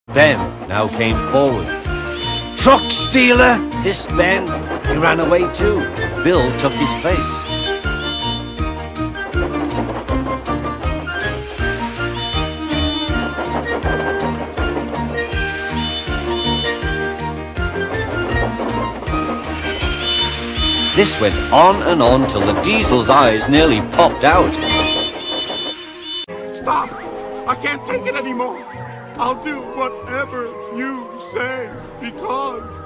Ben now came forward. "Truck stealer!" hissed Ben. He ran away too. Bill took his place. This went on till the Diesel's eyes nearly popped out. Stop! I can't take it anymore! I'll do whatever you say, because